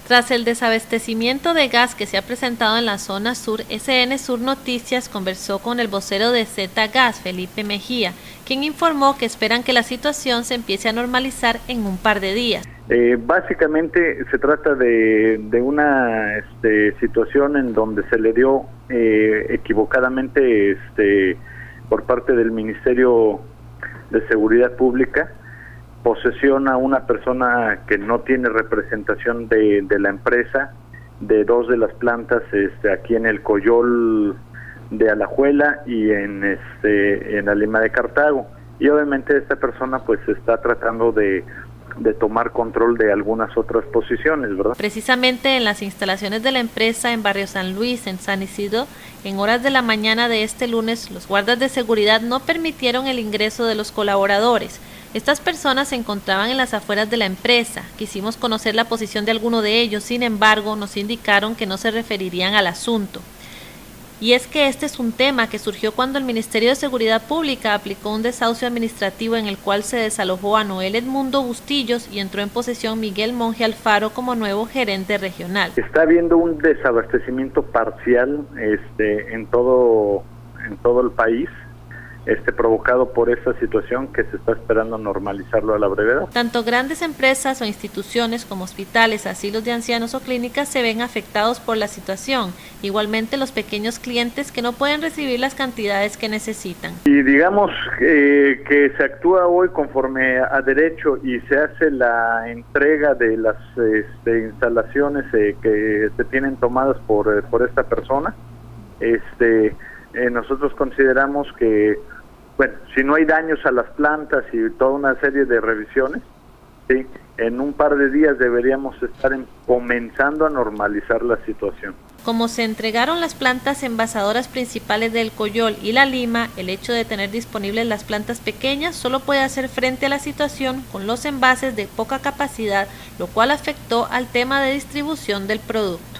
Tras el desabastecimiento de gas que se ha presentado en la zona sur, SN Sur Noticias conversó con el vocero de Z-Gas, Felipe Mejía, quien informó que esperan que la situación se empiece a normalizar en un par de días. Básicamente se trata de una situación en donde se le dio equivocadamente por parte del Ministerio de Seguridad Pública posesión a una persona que no tiene representación de la empresa, de dos de las plantas aquí en el Coyol de Alajuela y en la Lima de Cartago. Y obviamente esta persona pues está tratando de tomar control de algunas otras posiciones, ¿verdad? Precisamente en las instalaciones de la empresa en Barrio San Luis, en San Isidro, en horas de la mañana de este lunes, los guardas de seguridad no permitieron el ingreso de los colaboradores. Estas personas se encontraban en las afueras de la empresa. Quisimos conocer la posición de alguno de ellos, sin embargo, nos indicaron que no se referirían al asunto. Y es que este es un tema que surgió cuando el Ministerio de Seguridad Pública aplicó un desahucio administrativo en el cual se desalojó a Noel Edmundo Bustillos y entró en posesión Miguel Monje Alfaro como nuevo gerente regional. Está habiendo un desabastecimiento parcial en todo el país, provocado por esta situación que se está esperando normalizarlo a la brevedad. Tanto grandes empresas o instituciones como hospitales, asilos de ancianos o clínicas se ven afectados por la situación. Igualmente los pequeños clientes que no pueden recibir las cantidades que necesitan. Y digamos que se actúa hoy conforme a derecho y se hace la entrega de las instalaciones que se tienen tomadas por esta persona. Nosotros consideramos que, bueno, si no hay daños a las plantas y toda una serie de revisiones, ¿sí?, en un par de días deberíamos estar comenzando a normalizar la situación. Como se entregaron las plantas envasadoras principales del Coyol y la Lima, el hecho de tener disponibles las plantas pequeñas solo puede hacer frente a la situación con los envases de poca capacidad, lo cual afectó al tema de distribución del producto.